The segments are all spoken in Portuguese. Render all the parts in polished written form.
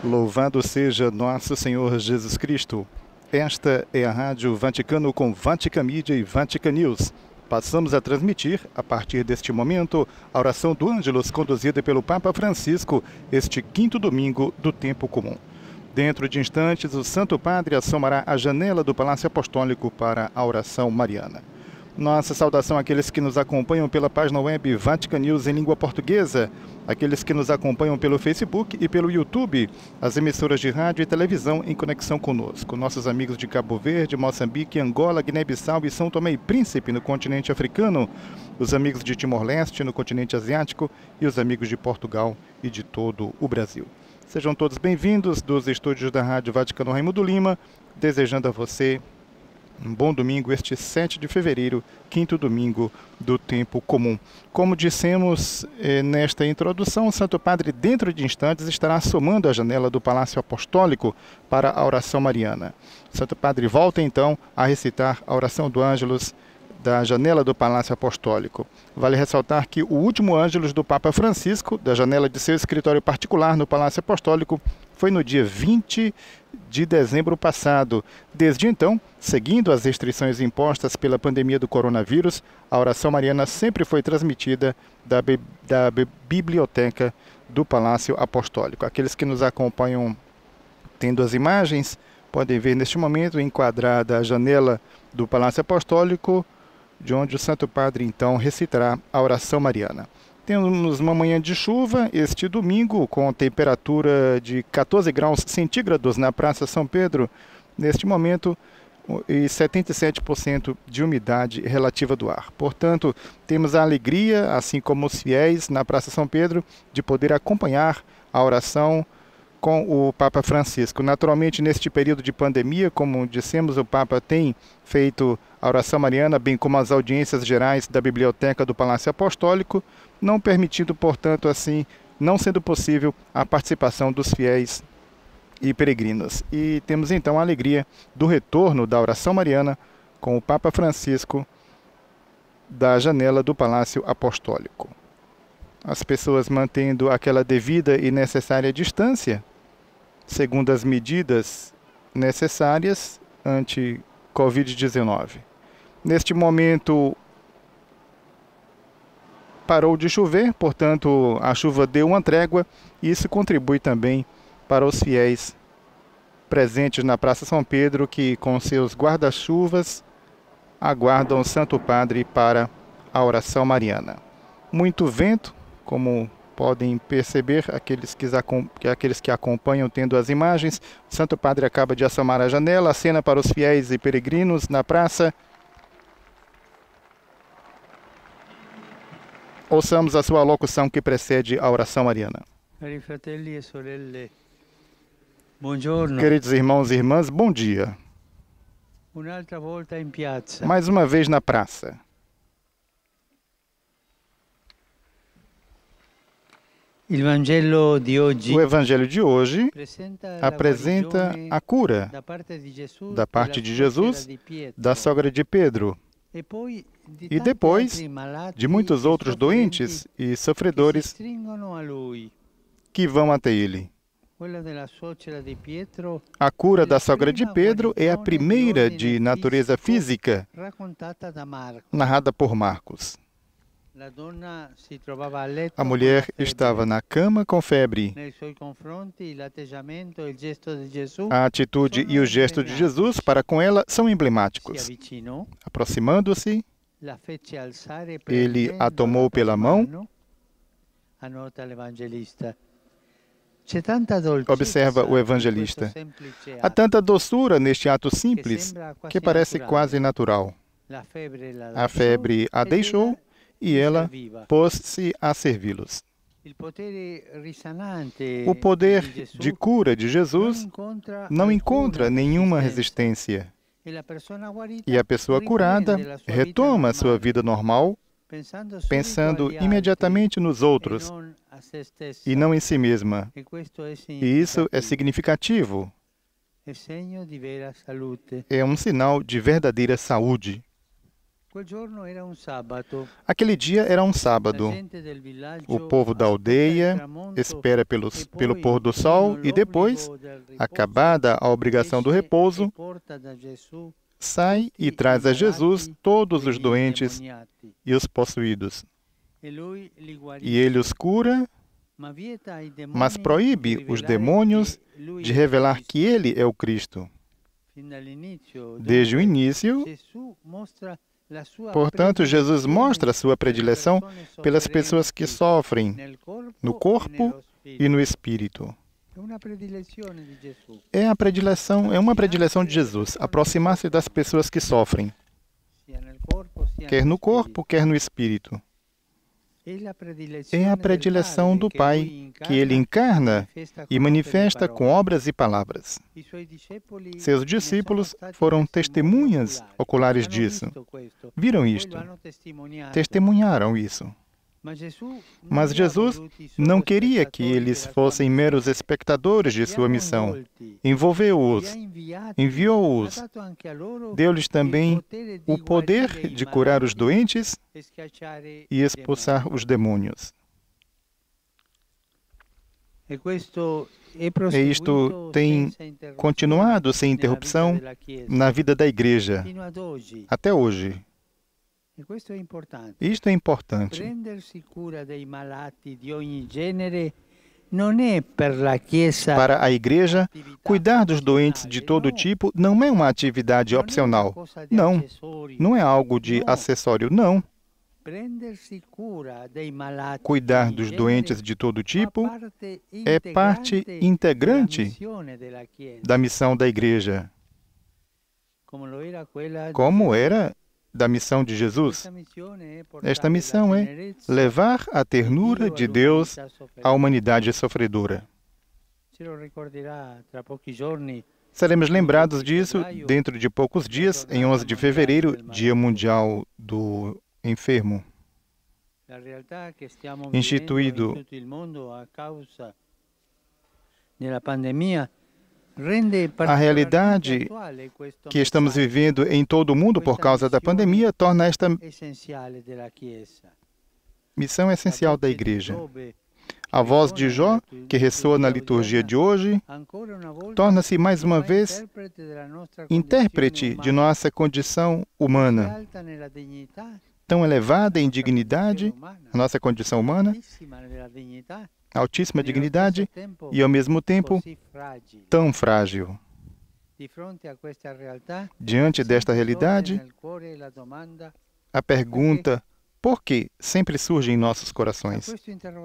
Louvado seja nosso Senhor Jesus Cristo. Esta é a Rádio Vaticano com Vatican Media e Vatican News. Passamos a transmitir, a partir deste momento, a oração do Ângelus conduzida pelo Papa Francisco, este quinto domingo do tempo comum. Dentro de instantes, o Santo Padre assomará a janela do Palácio Apostólico para a oração mariana. Nossa saudação àqueles que nos acompanham pela página web Vatican News em língua portuguesa, aqueles que nos acompanham pelo Facebook e pelo YouTube, as emissoras de rádio e televisão em conexão conosco, nossos amigos de Cabo Verde, Moçambique, Angola, Guiné-Bissau e São Tomé e Príncipe no continente africano, os amigos de Timor-Leste no continente asiático e os amigos de Portugal e de todo o Brasil. Sejam todos bem-vindos dos estúdios da Rádio Vaticano Raimundo Lima, desejando a você um bom domingo, este 7 de fevereiro, quinto domingo do tempo comum. Como dissemos nesta introdução, o Santo Padre, dentro de instantes, estará assomando a janela do Palácio Apostólico para a oração mariana. O Santo Padre volta, então, a recitar a oração do Ângelus da janela do Palácio Apostólico. Vale ressaltar que o último Ângelus do Papa Francisco, da janela de seu escritório particular no Palácio Apostólico, foi no dia 20 de dezembro passado. Desde então, seguindo as restrições impostas pela pandemia do coronavírus, a oração mariana sempre foi transmitida da biblioteca do Palácio Apostólico. Aqueles que nos acompanham tendo as imagens, podem ver neste momento enquadrada a janela do Palácio Apostólico, de onde o Santo Padre então recitará a oração mariana. Temos uma manhã de chuva este domingo, com temperatura de 14 graus centígrados na Praça São Pedro, neste momento, e 77% de umidade relativa do ar. Portanto, temos a alegria, assim como os fiéis na Praça São Pedro, de poder acompanhar a oração com o Papa Francisco. Naturalmente, neste período de pandemia, como dissemos, o Papa tem feito a oração mariana, bem como as audiências gerais da Biblioteca do Palácio Apostólico, não permitindo, portanto, assim, não sendo possível a participação dos fiéis e peregrinos. E temos então a alegria do retorno da oração mariana com o Papa Francisco da janela do Palácio Apostólico. As pessoas mantendo aquela devida e necessária distância, segundo as medidas necessárias ante Covid-19. Neste momento, parou de chover, portanto, a chuva deu uma trégua e isso contribui também para os fiéis presentes na Praça São Pedro, que com seus guarda-chuvas aguardam o Santo Padre para a oração mariana. Muito vento, como podem perceber aqueles que acompanham tendo as imagens. O Santo Padre acaba de assomar a janela, acena para os fiéis e peregrinos na praça. Ouçamos a sua locução que precede a oração mariana. Cari fratelli e sorelle, buongiorno. Queridos irmãos e irmãs, bom dia. Un'altra volta in piazza. Mais uma vez na praça. O Evangelho de hoje apresenta a cura da parte de Jesus, da sogra de Pedro, e depois de muitos outros doentes e sofredores que vão até ele. A cura da sogra de Pedro é a primeira de natureza física, narrada por Marcos. A mulher estava na cama com febre. A atitude e o gesto de Jesus para com ela são emblemáticos. Aproximando-se, ele a tomou pela mão. Observa o evangelista. Há tanta doçura neste ato simples que parece quase natural. A febre a deixou e ela pôs-se a servi-los. O poder de cura de Jesus não encontra nenhuma resistência. E a pessoa curada retoma a sua vida normal, pensando imediatamente nos outros e não em si mesma. E isso é significativo. É um sinal de verdadeira saúde. Aquele dia era um sábado. O povo da aldeia espera pelo pôr do sol e depois, acabada a obrigação do repouso, sai e traz a Jesus todos os doentes e os possuídos. E ele os cura, mas proíbe os demônios de revelar que ele é o Cristo. Desde o início, portanto, Jesus mostra a sua predileção pelas pessoas que sofrem no corpo e no espírito. É uma predileção de Jesus, aproximar-se das pessoas que sofrem, quer no corpo, quer no espírito. É a predileção do Pai, que ele encarna e manifesta com obras e palavras. Seus discípulos foram testemunhas oculares disso. Viram isto, testemunharam isso. Mas Jesus não queria que eles fossem meros espectadores de sua missão. Envolveu-os, enviou-os, deu-lhes também o poder de curar os doentes e expulsar os demônios. E isto tem continuado sem interrupção na vida da Igreja, até hoje. Isto é importante. Para a Igreja, cuidar dos doentes de todo tipo não é uma atividade opcional. Não, não é algo de acessório, não. Cuidar dos doentes de todo tipo é parte integrante da missão da Igreja, como era da missão de Jesus. Esta missão é levar a ternura de Deus à humanidade sofredora. Seremos lembrados disso dentro de poucos dias, em 11 de fevereiro, Dia Mundial do Enfermo, instituído a realidade que estamos vivendo em todo o mundo por causa da pandemia torna esta missão essencial da Igreja. A voz de Jó, que ressoa na liturgia de hoje, torna-se mais uma vez intérprete de nossa condição humana, tão elevada em dignidade, a nossa condição humana, altíssima dignidade e, ao mesmo tempo, tão frágil. Diante desta realidade, a pergunta por que sempre surge em nossos corações.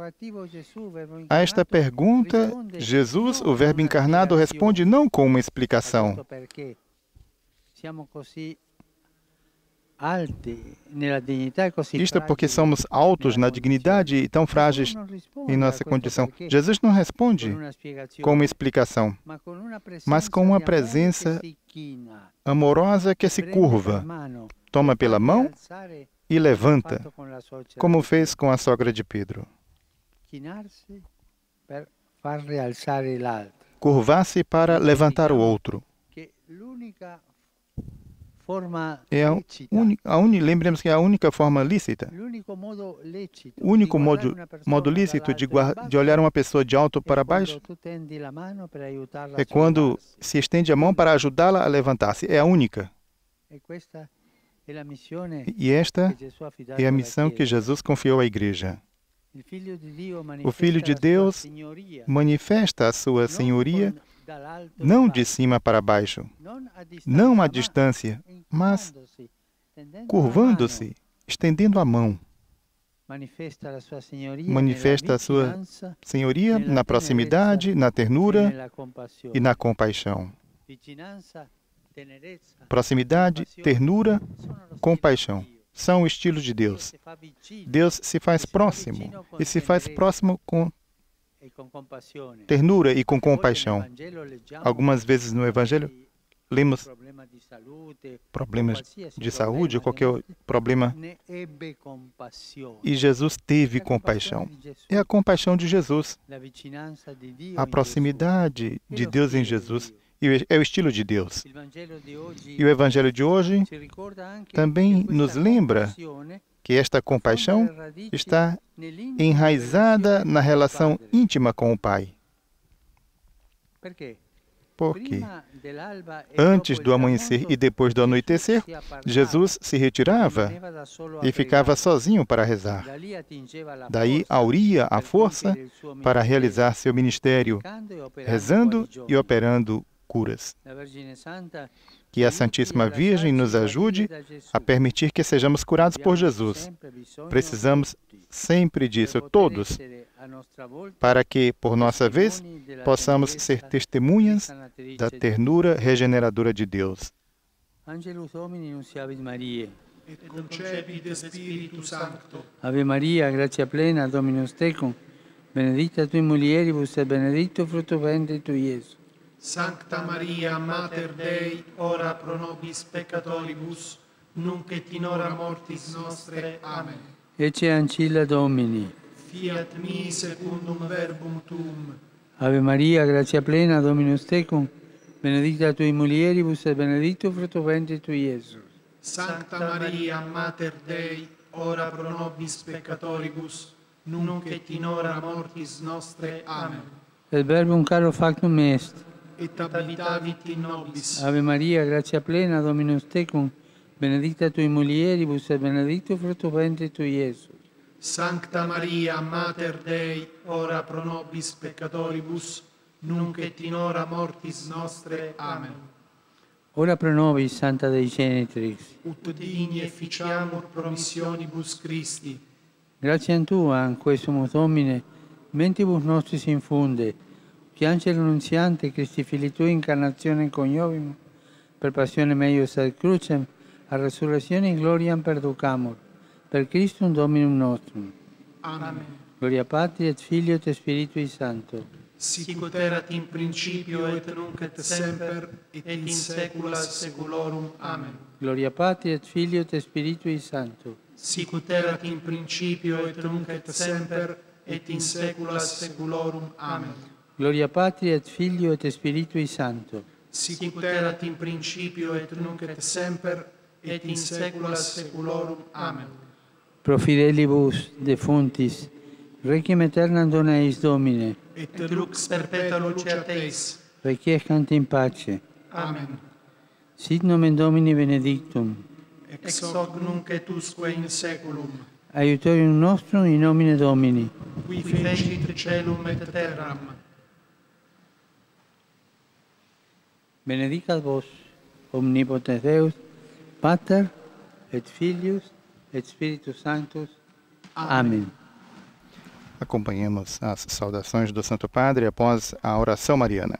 A esta pergunta, Jesus, o Verbo encarnado, responde não com uma explicação. Isto porque somos altos na dignidade e tão frágeis em nossa condição. Jesus não responde com uma explicação, mas com uma presença amorosa que se curva, toma pela mão e levanta, como fez com a sogra de Pedro. Curvar-se para levantar o outro. Lembremos que é a única forma lícita. O único modo lícito de olhar uma pessoa de alto para baixo é quando se estende a mão para ajudá-la a levantar-se. É a única. E esta é a missão que Jesus confiou à Igreja. O Filho de Deus manifesta a sua senhoria não de cima para baixo, não à distância, mas curvando-se, estendendo a mão. Manifesta a sua senhoria na proximidade, na ternura e na compaixão. Proximidade, ternura, compaixão são o estilo de Deus. Deus se faz próximo e se faz próximo com ternura e com compaixão. Algumas vezes no Evangelho, lemos problemas de saúde, qualquer problema, e Jesus teve compaixão. É a compaixão de Jesus, a proximidade de Deus em Jesus E é o estilo de Deus. E o Evangelho de hoje também nos lembra que esta compaixão está enraizada na relação íntima com o Pai. Porque antes do amanhecer e depois do anoitecer, Jesus se retirava e ficava sozinho para rezar. Daí auria a força para realizar seu ministério, rezando e operando curas. Que a Santíssima Virgem nos ajude a permitir que sejamos curados por Jesus. Precisamos sempre disso, todos, para que, por nossa vez, possamos ser testemunhas da ternura regeneradora de Deus. Angelus Domini nunciavit Mariae. Et concepit Spiritu Sancto. Ave Maria, gratia plena, Dominus tecum, benedicta tui mulieribus et benedictus fructus ventris tui, Iesus. Sancta Maria, Mater Dei, ora pro nobis peccatoribus, nunc et in hora mortis nostre. Amen. Ecce ancilla Domini. Fiat mi secundum verbum tuum. Ave Maria, gratia plena, Dominus tecum, benedicta tui mulieribus et benedictus fructus ventris tui, Iesus. Sancta Maria, Mater Dei, ora pro nobis peccatoribus, nunc et in hora mortis nostre. Amen. Et verbum caro factum est. Et habitavit in nobis. Ave Maria, gratia plena, Dominus tecum, benedicta tui mulieribus et benedictus fructus ventris tui, Iesus. Sancta Maria, Mater Dei, ora pro nobis peccatoribus, nunc et in hora mortis nostre. Amen. Ora pro nobis, Santa Dei Genitrix. Ut digni efficiamur promissionibus Christi. Gratiam Tua, in quesumus Domine, mentibus nostris infunde, che Angelo Nunziante, Christi Filii Tui, incarnazione coniovimus, per passione meius ad crucem, a resurrezione gloriam perducamur, per Christum Dominum nostrum. Amen. Gloria Patri et Filio et Spiritui Sancto. Sicut erat in principio et nunc et semper et in saecula saeculorum. Amen. Gloria Patri et Filio et Spiritui Sancto. Sicut erat in principio et nunc et semper et in saecula saeculorum. Amen. Gloria Patri et Filio et Spiritui Sancto. Sicut erat in principio et nunc et semper et in saecula saeculorum. Amen. Pro fidelibus defuntis, requiem aeternam dona eis Domine, Et lux perpetua luceat eis. requiescant in pace. Amen. Sit nomen Domini benedictum, Ex hoc nunc et usque in saeculum. aiutorium nostrum in nomine Domini. Qui fecit caelum et terram. Benedicat vos, omnipotens Deus, Pater et Filius et Spiritus Sanctus. Amém. Acompanhemos as saudações do Santo Padre após a oração mariana.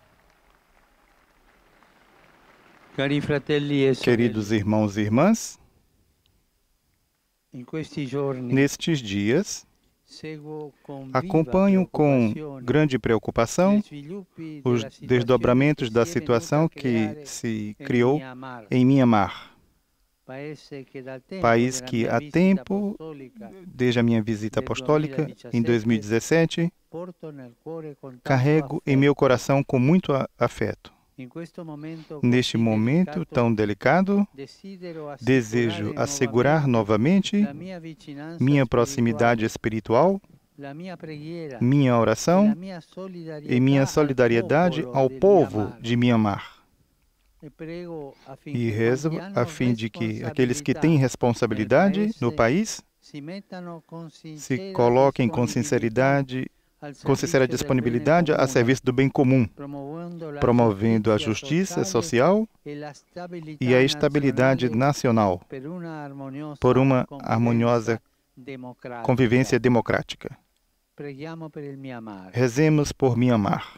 Cari fratelli e sorelle, Queridos irmãos e irmãs, in questi giorni nestes dias, seguo con viva acompanho com preoccupazione grande preocupação gli sviluppi os della situazione desdobramentos che da si è situação venuta a que creare se in criou Myanmar, em Myanmar, paese che dal tempo país della que mia há visita tempo, apostolica desde a minha visita apostólica em 2017, porto nel cuore con tanto carrego em affetto. meu coração com muito afeto. In questo momento Neste così momento delicato, tão delicado, desejo assegurar novamente la mia vicinanza minha proximidade espiritual, la mia preghiera minha e la oração mia e minha solidariedade ao povo de Myanmar. E rezo a fim de que aqueles que têm responsabilidade no país se coloquem com sinceridade, com sincera disponibilidade a serviço do bem comum, promovendo a justiça social e a estabilidade nacional por uma harmoniosa convivência democrática. Rezemos por Myanmar.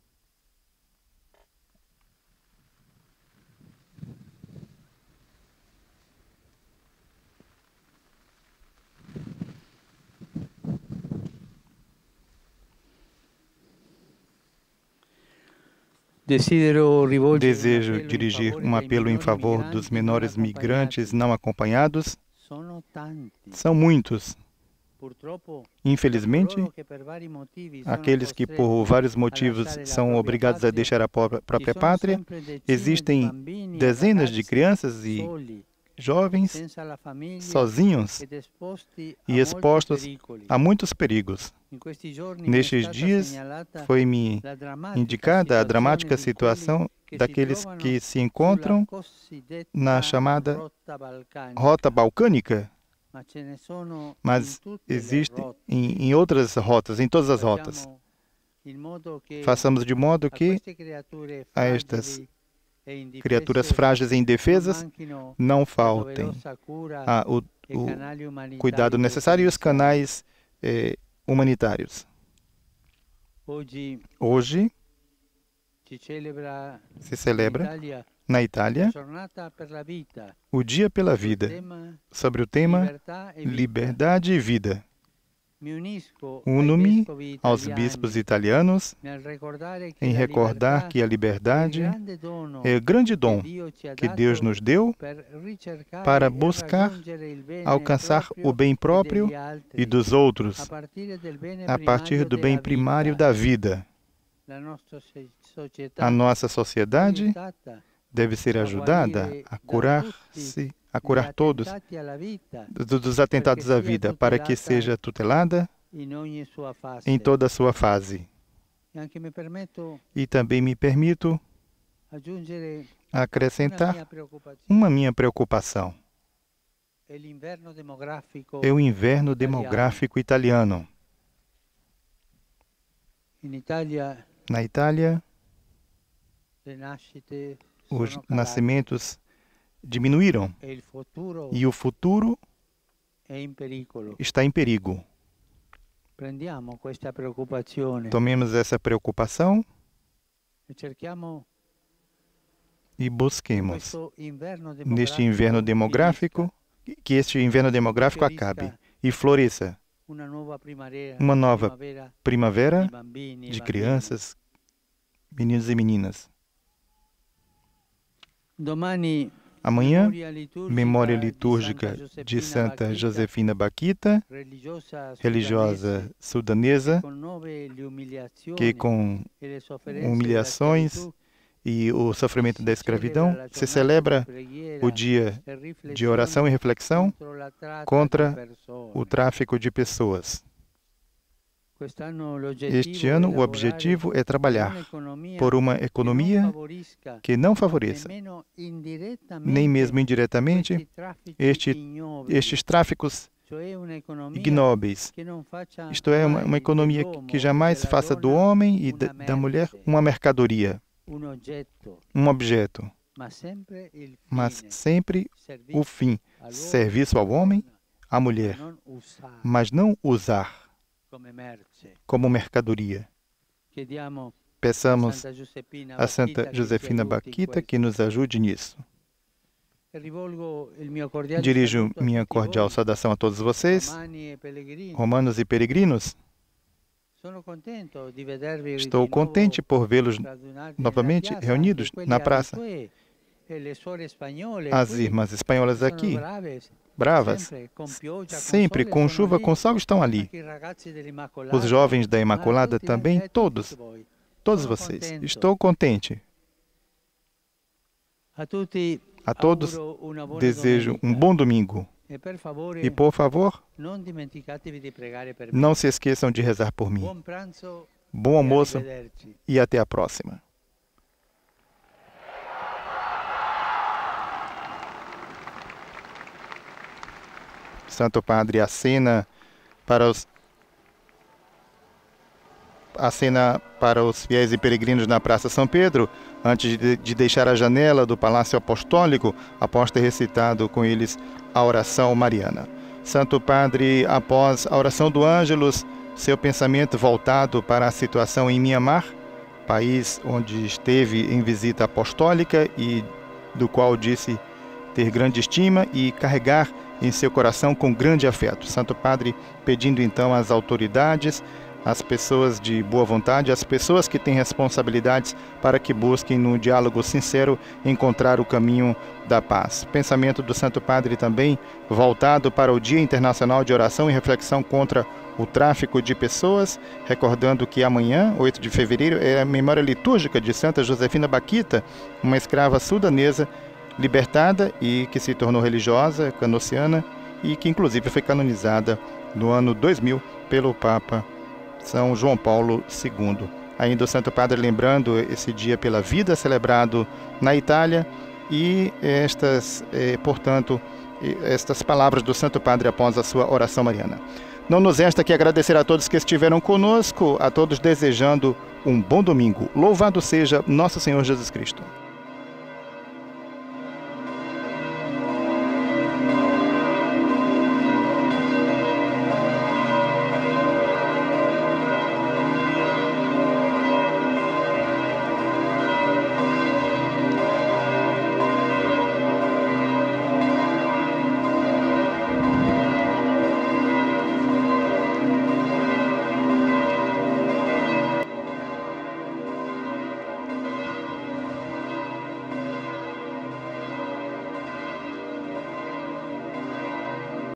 Desejo dirigir um apelo em favor dos menores migrantes não acompanhados. São muitos. Infelizmente, aqueles que por vários motivos são obrigados a deixar a própria pátria, existem dezenas de crianças e jovens sozinhos e expostos a muitos perigos. Nestes dias foi-me indicada a dramática situação daqueles que se encontram na chamada Rota Balcânica, mas existe em outras rotas, em todas as rotas. Façamos de modo que a estas criaturas frágeis e indefesas não faltem o cuidado necessário e os canais humanitários. Hoje se celebra na Itália o Dia pela Vida, sobre o tema Liberdade e Vida. Uno-me aos bispos italianos em recordar que a liberdade é o grande dom que Deus nos deu para buscar alcançar o bem próprio e dos outros, a partir do bem primário da vida. A nossa sociedade deve ser ajudada a curar todos dos atentados à vida, para que seja tutelada em toda a sua fase. E também me permito acrescentar uma minha preocupação. É o inverno demográfico italiano. Na Itália, os nascimentos diminuíram e o futuro está em perigo. Tomemos essa preocupação e busquemos neste inverno demográfico, que este inverno demográfico acabe e floresça uma nova primavera de crianças, meninos e meninas. Amanhã, memória litúrgica de Santa Josefina Bakhita, religiosa sudanesa, que com humilhações e o sofrimento da escravidão se celebra o dia de oração e reflexão contra o tráfico de pessoas. Este ano, o objetivo é trabalhar por uma economia que não favoreça, nem mesmo indiretamente, estes tráficos ignóbeis. Isto é, uma economia que jamais faça do homem e da mulher uma mercadoria, um objeto, mas sempre o fim, serviço ao homem, à mulher, mas não usar como mercadoria. Peçamos a Santa Josefina Bakhita que nos ajude nisso. Dirijo minha cordial saudação a todos vocês, romanos e peregrinos. Estou contente por vê-los novamente reunidos na praça. As irmãs espanholas aqui, bravas, sempre com chuva, com sol, estão ali. Os jovens da Imaculada também, todos vocês. Estou contente. A todos desejo um bom domingo. E, por favor, não se esqueçam de rezar por mim. Bom almoço e até a próxima. Santo Padre acena para os fiéis e peregrinos na Praça São Pedro, antes de deixar a janela do Palácio Apostólico, após ter recitado com eles a oração mariana. Santo Padre, após a oração do Ângelus, seu pensamento voltado para a situação em Mianmar, país onde esteve em visita apostólica e do qual disse ter grande estima e carregar em seu coração com grande afeto. Santo Padre pedindo então às autoridades as pessoas de boa vontade, as pessoas que têm responsabilidades, para que busquem no diálogo sincero encontrar o caminho da paz. Pensamento do Santo Padre também voltado para o Dia Internacional de Oração e Reflexão contra o Tráfico de Pessoas, recordando que amanhã, 8 de fevereiro, é a memória litúrgica de Santa Josefina Bakhita, uma escrava sudanesa libertada e que se tornou religiosa, canociana, e que inclusive foi canonizada no ano 2000 pelo Papa São João Paulo II. Ainda o Santo Padre lembrando esse dia pela vida celebrado na Itália e portanto, estas palavras do Santo Padre após a sua oração mariana. Não nos resta que agradecer a todos que estiveram conosco, a todos desejando um bom domingo. Louvado seja nosso Senhor Jesus Cristo.